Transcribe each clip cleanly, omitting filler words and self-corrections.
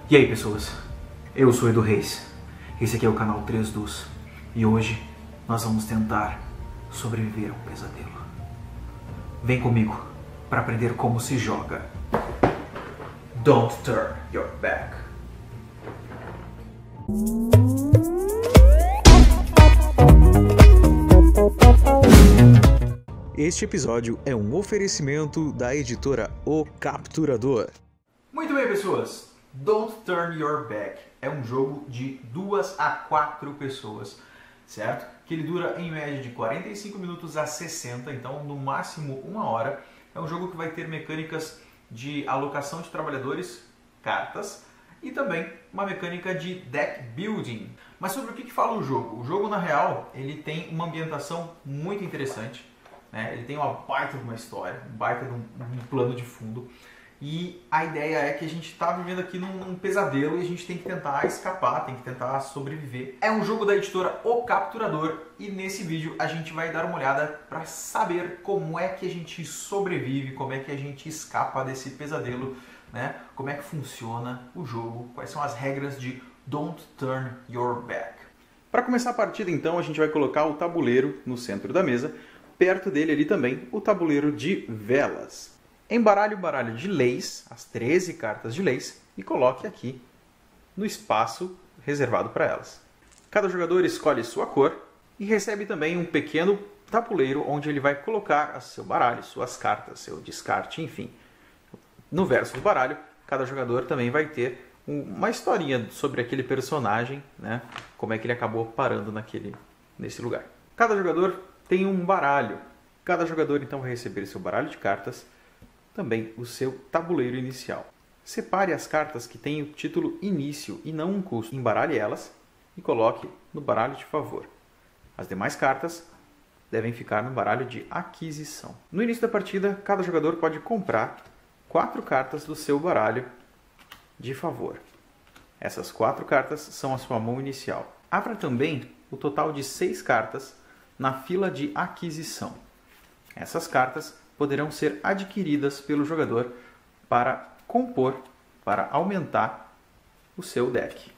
E aí pessoas, eu sou Edu Reis, esse aqui é o canal 3 Dus e hoje nós vamos tentar sobreviver a um pesadelo. Vem comigo para aprender como se joga Don't Turn Your Back. Este episódio é um oferecimento da editora O Capturador. Muito bem pessoas, Don't Turn Your Back é um jogo de 2 a 4 pessoas, certo? Que ele dura em média de 45 minutos a 60, então no máximo 1 hora. É um jogo que vai ter mecânicas de alocação de trabalhadores, cartas, e também uma mecânica de deck building. Mas sobre o que fala o jogo? O jogo, na real, ele tem uma ambientação muito interessante, né? Ele tem uma baita de uma história, um baita de um plano de fundo. E a ideia é que a gente está vivendo aqui num pesadelo e a gente tem que tentar escapar, tem que tentar sobreviver. É um jogo da editora O Capturador e nesse vídeo a gente vai dar uma olhada para saber como é que a gente sobrevive, como é que a gente escapa desse pesadelo, né? Como é que funciona o jogo, quais são as regras de Don't Turn Your Back. Para começar a partida então a gente vai colocar o tabuleiro no centro da mesa, perto dele ali também o tabuleiro de velas. Embaralhe o baralho de leis, as 13 cartas de leis, e coloque aqui no espaço reservado para elas. Cada jogador escolhe sua cor e recebe também um pequeno tabuleiro onde ele vai colocar seu baralho, suas cartas, seu descarte, enfim. No verso do baralho, cada jogador também vai ter uma historinha sobre aquele personagem, né? Como é que ele acabou parando nesse lugar. Cada jogador tem um baralho. Cada jogador então vai receber seu baralho de cartas, também o seu tabuleiro inicial. Separe as cartas que têm o título início e não um custo. Embaralhe elas e coloque no baralho de favor. As demais cartas devem ficar no baralho de aquisição. No início da partida, cada jogador pode comprar 4 cartas do seu baralho de favor. Essas 4 cartas são a sua mão inicial. Abra também o total de 6 cartas na fila de aquisição. Essas cartas poderão ser adquiridas pelo jogador para compor, para aumentar o seu deck.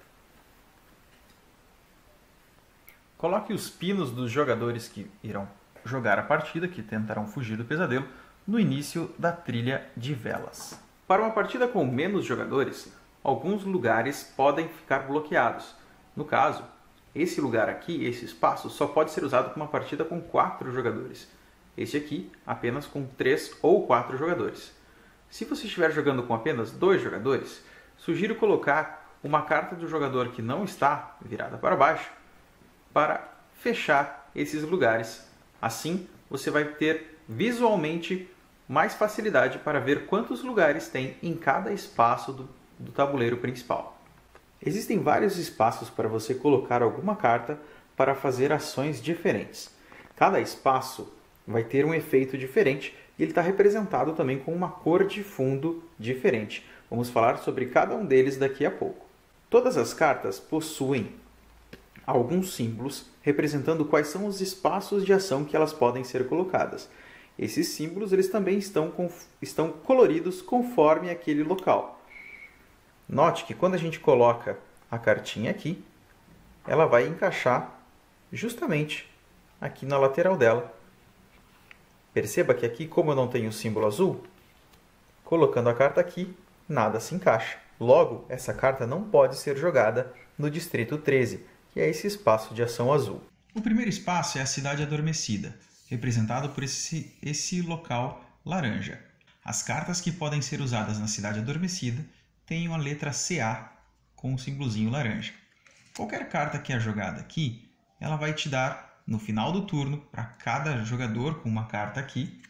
Coloque os pinos dos jogadores que irão jogar a partida, que tentarão fugir do pesadelo, no início da trilha de velas. Para uma partida com menos jogadores, alguns lugares podem ficar bloqueados. No caso, esse lugar aqui, esse espaço, só pode ser usado para uma partida com 4 jogadores. Este aqui, apenas com 3 ou 4 jogadores. Se você estiver jogando com apenas 2 jogadores, sugiro colocar uma carta do jogador que não está virada para baixo para fechar esses lugares. Assim, você vai ter visualmente mais facilidade para ver quantos lugares tem em cada espaço do tabuleiro principal. Existem vários espaços para você colocar alguma carta para fazer ações diferentes. Cada espaço vai ter um efeito diferente e ele está representado também com uma cor de fundo diferente. Vamos falar sobre cada um deles daqui a pouco. Todas as cartas possuem alguns símbolos representando quais são os espaços de ação que elas podem ser colocadas. Esses símbolos eles também estão coloridos conforme aquele local. Note que quando a gente coloca a cartinha aqui, ela vai encaixar justamente aqui na lateral dela. Perceba que aqui, como eu não tenho o símbolo azul, colocando a carta aqui, nada se encaixa. Logo, essa carta não pode ser jogada no Distrito 13, que é esse espaço de ação azul. O primeiro espaço é a Cidade Adormecida, representado por esse local laranja. As cartas que podem ser usadas na Cidade Adormecida têm a letra CA com o símbolozinho laranja. Qualquer carta que é jogada aqui, ela vai te dar no final do turno, para cada jogador com uma carta aqui,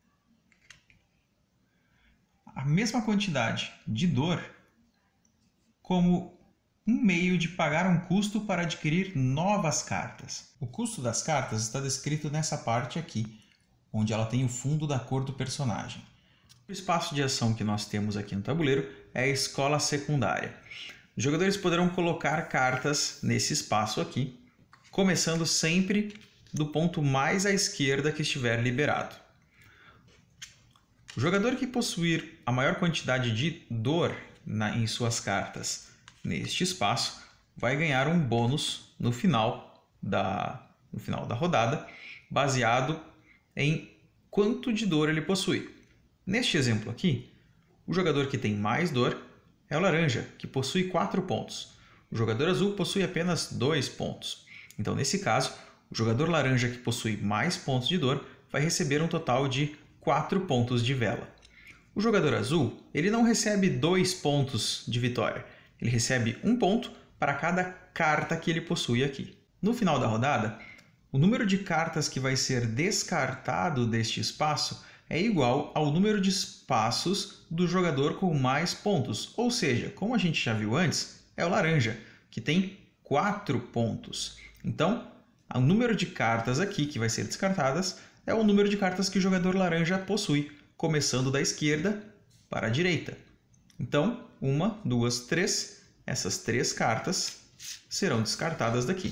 a mesma quantidade de dor como um meio de pagar um custo para adquirir novas cartas. O custo das cartas está descrito nessa parte aqui, onde ela tem o fundo da cor do personagem. O espaço de ação que nós temos aqui no tabuleiro é a escola secundária. Os jogadores poderão colocar cartas nesse espaço aqui, começando sempre do ponto mais à esquerda que estiver liberado. O jogador que possuir a maior quantidade de dor em suas cartas neste espaço vai ganhar um bônus no final da rodada, baseado em quanto de dor ele possui. Neste exemplo aqui, o jogador que tem mais dor é o laranja, que possui 4 pontos. O jogador azul possui apenas 2 pontos. Então, nesse caso, o jogador laranja que possui mais pontos de dor vai receber um total de 4 pontos de vela. O jogador azul, ele não recebe 2 pontos de vitória. Ele recebe 1 ponto para cada carta que ele possui aqui. No final da rodada, o número de cartas que vai ser descartado deste espaço é igual ao número de espaços do jogador com mais pontos. Ou seja, como a gente já viu antes, é o laranja, que tem 4 pontos. Então, o número de cartas aqui que vai ser descartadas é o número de cartas que o jogador laranja possui, começando da esquerda para a direita. Então, 1, 2, 3. Essas 3 cartas serão descartadas daqui.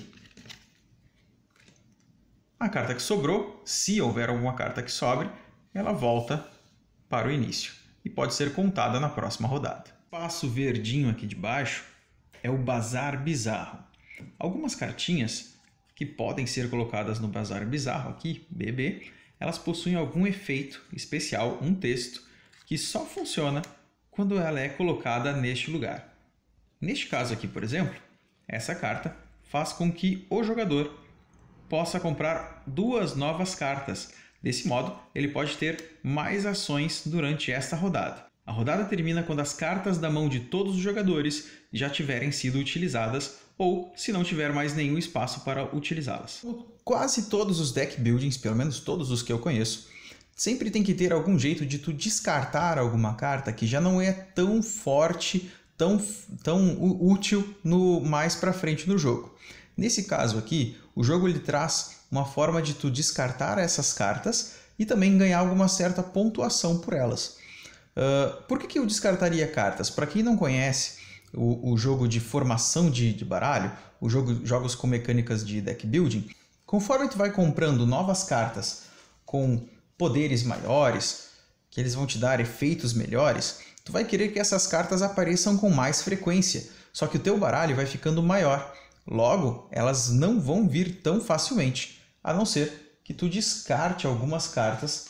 A carta que sobrou, se houver alguma carta que sobre, ela volta para o início e pode ser contada na próxima rodada. O passo verdinho aqui de baixo é o Bazar Bizarro. Algumas cartinhas que podem ser colocadas no Bazar Bizarro aqui, BB, elas possuem algum efeito especial, um texto, que só funciona quando ela é colocada neste lugar. Neste caso aqui, por exemplo, essa carta faz com que o jogador possa comprar 2 novas cartas. Desse modo, ele pode ter mais ações durante esta rodada. A rodada termina quando as cartas da mão de todos os jogadores já tiverem sido utilizadas ou se não tiver mais nenhum espaço para utilizá-las. Quase todos os deck buildings, pelo menos todos os que eu conheço, sempre tem que ter algum jeito de tu descartar alguma carta que já não é tão forte, tão útil mais para frente no jogo. Nesse caso aqui, o jogo ele traz uma forma de tu descartar essas cartas e também ganhar alguma certa pontuação por elas. Por que eu descartaria cartas? Para quem não conhece o jogo de formação de baralho, jogos com mecânicas de deck building, conforme tu vai comprando novas cartas com poderes maiores, que eles vão te dar efeitos melhores, tu vai querer que essas cartas apareçam com mais frequência, só que o teu baralho vai ficando maior. Logo, elas não vão vir tão facilmente, a não ser que tu descarte algumas cartas.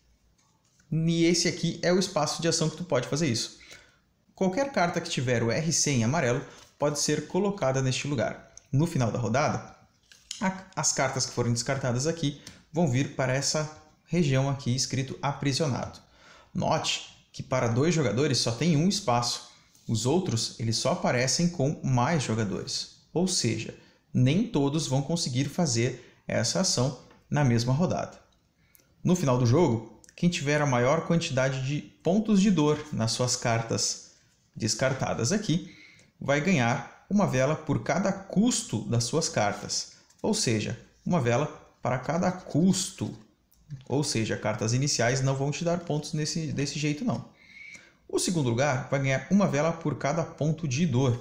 E esse aqui é o espaço de ação que tu pode fazer isso. Qualquer carta que tiver o RC em amarelo pode ser colocada neste lugar. No final da rodada, as cartas que foram descartadas aqui vão vir para essa região aqui escrito aprisionado. Note que para 2 jogadores só tem um espaço. Os outros eles só aparecem com mais jogadores. Ou seja, nem todos vão conseguir fazer essa ação na mesma rodada. No final do jogo, quem tiver a maior quantidade de pontos de dor nas suas cartas descartadas aqui, vai ganhar uma vela por cada custo das suas cartas. Ou seja, uma vela para cada custo. Ou seja, cartas iniciais não vão te dar pontos desse jeito não. O segundo lugar vai ganhar uma vela por cada ponto de dor.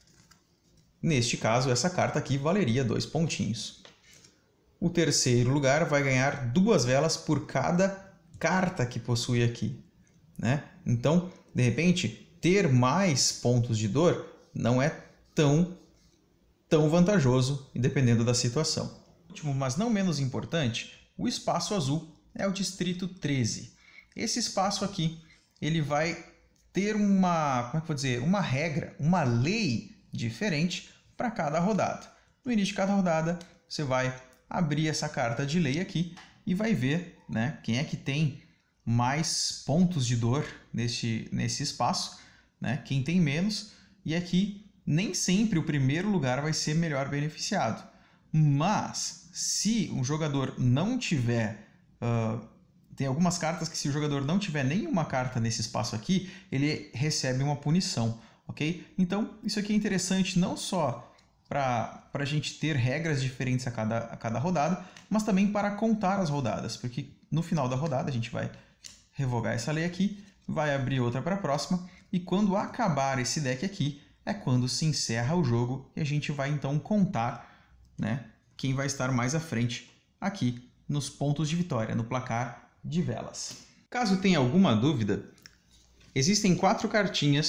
Neste caso, essa carta aqui valeria 2 pontinhos. O terceiro lugar vai ganhar 2 velas por cada carta que possui aqui, né? Então, de repente, ter mais pontos de dor não é tão vantajoso, dependendo da situação. Último, mas não menos importante, o espaço azul é o distrito 13. Esse espaço aqui, ele vai ter uma regra, uma lei diferente para cada rodada. No início de cada rodada, você vai abrir essa carta de lei aqui e vai ver, né, quem é que tem mais pontos de dor nesse espaço, né, quem tem menos. E aqui nem sempre o primeiro lugar vai ser melhor beneficiado. Mas se um jogador não tiver... tem algumas cartas que se o jogador não tiver nenhuma carta nesse espaço aqui, ele recebe uma punição, ok? Então, isso aqui é interessante não só para a gente ter regras diferentes a cada rodada, mas também para contar as rodadas, porque no final da rodada a gente vai revogar essa lei aqui, vai abrir outra para a próxima, e quando acabar esse deck aqui, é quando se encerra o jogo e a gente vai então contar, né, quem vai estar mais à frente aqui nos pontos de vitória, no placar de velas. Caso tenha alguma dúvida, existem 4 cartinhas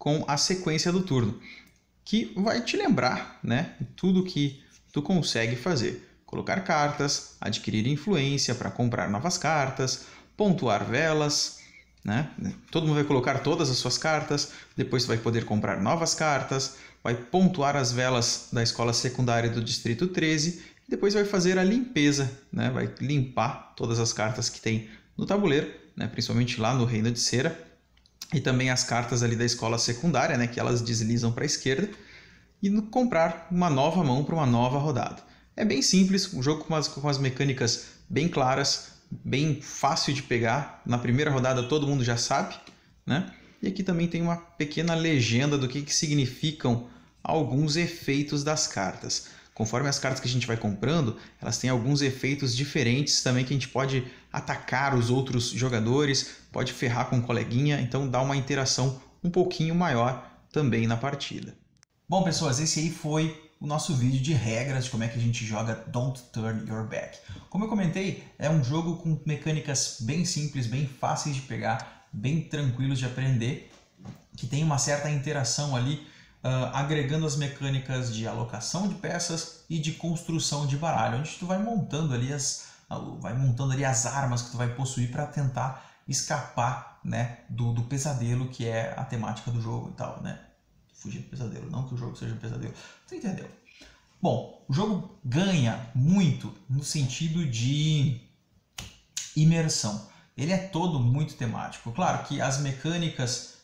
com a sequência do turno, que vai te lembrar, né, tudo que tu consegue fazer. Colocar cartas, adquirir influência para comprar novas cartas, pontuar velas, né? Todo mundo vai colocar todas as suas cartas, depois vai poder comprar novas cartas, vai pontuar as velas da escola secundária do Distrito 13 e depois vai fazer a limpeza, né? Vai limpar todas as cartas que tem no tabuleiro, né? Principalmente lá no Reino de Cera, e também as cartas ali da escola secundária, né? Que elas deslizam para a esquerda, e comprar uma nova mão para uma nova rodada. É bem simples, um jogo com as mecânicas bem claras, bem fácil de pegar. Na primeira rodada todo mundo já sabe, né? E aqui também tem uma pequena legenda do que significam alguns efeitos das cartas. Conforme as cartas que a gente vai comprando, elas têm alguns efeitos diferentes também, que a gente pode atacar os outros jogadores, pode ferrar com um coleguinha, então dá uma interação um pouquinho maior também na partida. Bom, pessoas, esse aí foi o nosso vídeo de regras de como é que a gente joga Don't Turn Your Back. Como eu comentei, é um jogo com mecânicas bem simples, bem fáceis de pegar, bem tranquilos de aprender, que tem uma certa interação ali, agregando as mecânicas de alocação de peças e de construção de baralho, onde tu vai montando ali as armas que tu vai possuir para tentar escapar, né, do pesadelo que é a temática do jogo e tal, né? Fugir do pesadelo, não que o jogo seja um pesadelo. Você entendeu? Bom, o jogo ganha muito no sentido de imersão. Ele é todo muito temático. Claro que as mecânicas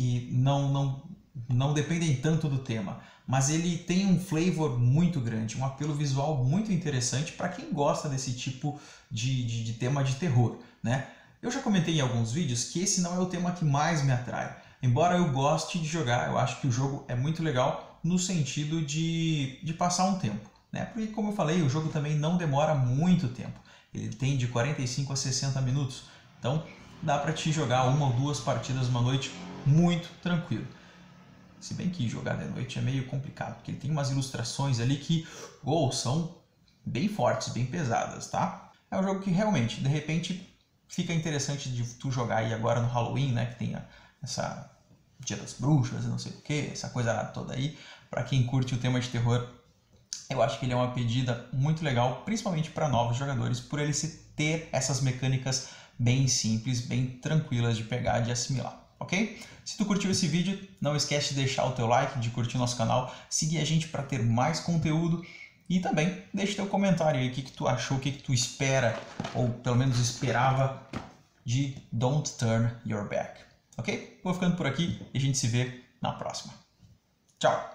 não dependem tanto do tema, mas ele tem um flavor muito grande, um apelo visual muito interessante para quem gosta desse tipo de tema de terror, né? Eu já comentei em alguns vídeos que esse não é o tema que mais me atrai. Embora eu goste de jogar, eu acho que o jogo é muito legal no sentido de passar um tempo, né? Porque, como eu falei, o jogo também não demora muito tempo. Ele tem de 45 a 60 minutos. Então, dá para te jogar uma ou duas partidas uma noite muito tranquilo. Se bem que jogar de noite é meio complicado, porque ele tem umas ilustrações ali que são bem fortes, bem pesadas, tá? É um jogo que realmente, de repente, fica interessante de tu jogar aí agora no Halloween, né? Que tem essa Dia das Bruxas e não sei o que, essa coisa toda aí. Para quem curte o tema de terror, eu acho que ele é uma pedida muito legal, principalmente para novos jogadores, por ele ter essas mecânicas bem simples, bem tranquilas de pegar e de assimilar, ok? Se tu curtiu esse vídeo, não esquece de deixar o teu like, de curtir nosso canal, seguir a gente para ter mais conteúdo e também deixa teu comentário aí, o que tu achou, o que tu espera, ou pelo menos esperava de Don't Turn Your Back. Ok? Vou ficando por aqui e a gente se vê na próxima. Tchau!